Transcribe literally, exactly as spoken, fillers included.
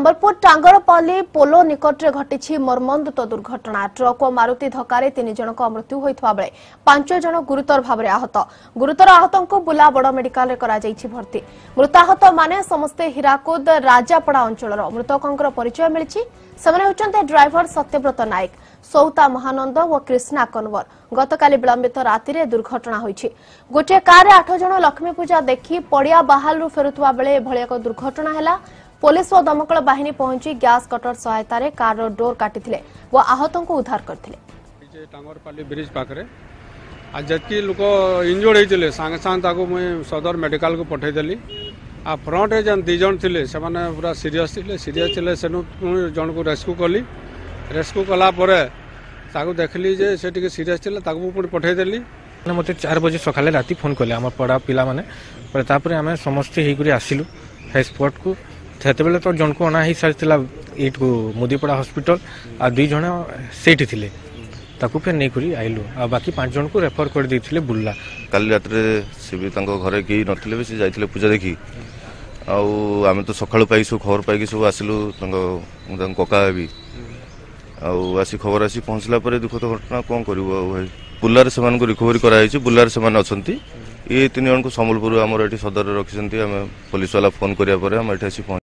संबलपुर टांगरपाली पोलो निकट में घटी मर्मन्तुद दुर्घटना। ट्रक और मारुति धक्के तीन जन मृत्यु होता बेले पांच जन गुरुतर भाव आहत। गुरुतर आहत को बुला बड़ मेडिकल भर्ती। मृताहत माने समस्ते हीराकुद राजापड़ा अंचल। मृतकों परिचय मिली। ड्राइवर सत्यव्रत नायक, सौता महानंद और कृष्णा कन्वर। गतकाली विलंबित राति में दुर्घटना होईछि। गोटे कार आठ जन लक्ष्मी पूजा देखी पड़िया बाहर फेरुवा बेले एभली एक दुर्घटना हैला। पुलिस और दमकल बाहिनी पहुंची गैस कटर सहायता रे कार रो डोर काटिथिले वो आहतों को उद्धार करथिले। जे टांगरपाली ब्रिज पाखरे आज जति लोक इंजर्ड होइतिले संगे संगे ताको मुई सदर मेडिकल को पठै देली। आ फ्रंट रे जन दि जन थिले से माने पूरा सीरियस थिले सीरियस थिले सेनु जन को रेस्क्यू कली। रेस्क्यू कला परे ताको देखली जे से टिके सीरियस थिले ताको पुणी पठै देली। मते चार बजे सकाले राती फोन कले हमर पड़ा पिला माने पर तापरे हमें समस्त हेई करी आसिलु हे स्पॉट को। सेते बेले तो जन को अना ही सारथिला एट को मुदीपड़ा हॉस्पिटल आ दुई जण सेठी थिले ताकू फिर नहीं करी आइलु आ बाकी पांच जन को रेफर कर देथिले बुल्ला। काली रात रे से भी तांको घरे केही नथिले भी से जाइथिले पूजा देखी आ आमे तो सकाळु पाई सो खबर पाई कि सब आसिलु तांको तांको कका भी आ आसी खबर आसी पहुंचला परे दुख तो घटना कोन करबो भाई। बुल्लार से मान को रिकवरी करा हिची। बुल्लार से मान अछंती ए तीन जन को संबलपुर हमर एठी सदर रखिसंती। हमें पुलिस वाला फोन करिया परे हम एठी आसी